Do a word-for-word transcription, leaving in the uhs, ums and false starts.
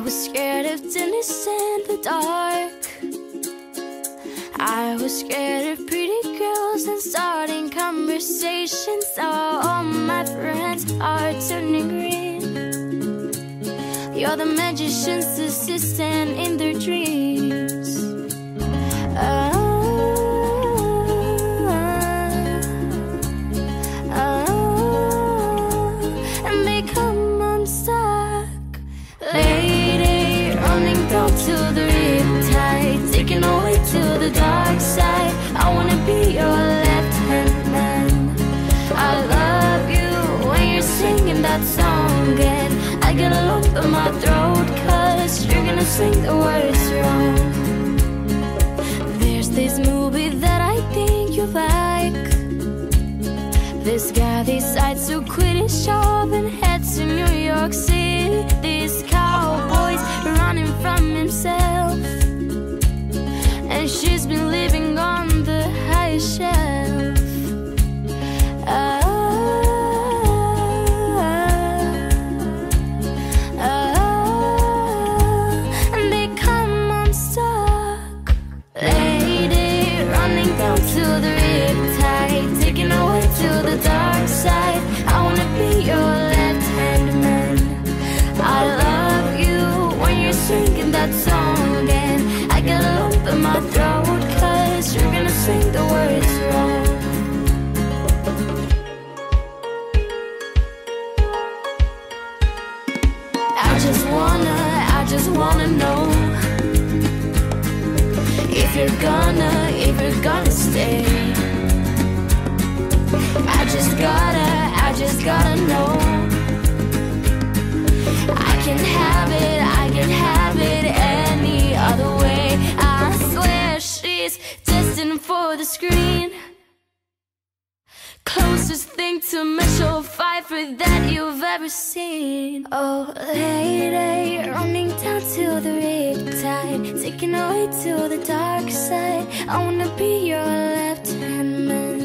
was scared of dinners in the dark. I was scared of pretty girls and starting conversations. Now all my friends are turning green. You're the magician's assistant in their dreams. Oh, to the riptide, taking away to the dark side. I wanna be your left-hand man. I love you when you're singing that song, and I get a lump in my throat, cause you're gonna sing the words wrong. There's this movie that I think you like. This guy decides to quit his job and heads to New York City. This cowboy's running from himself, and she's been living on the highest shelf. Oh, oh, and they come unstuck. Lady running down to the riptide, taking away to the dark side. I wanna be your left-hand man. I love you when you're singing that song, and I get a lump in my throat, cause you're gonna sing the words wrong. I just wanna, I just wanna know if you're gonna, if you're gonna stay. I just gotta, I just gotta know. I can have it, I can have it any other way. I swear she's destined for the screen. Closest thing to Michelle Pfeiffer that you've ever seen. Oh, lady, running down to the riptide, taking away to the dark side. I wanna be your left-hand man.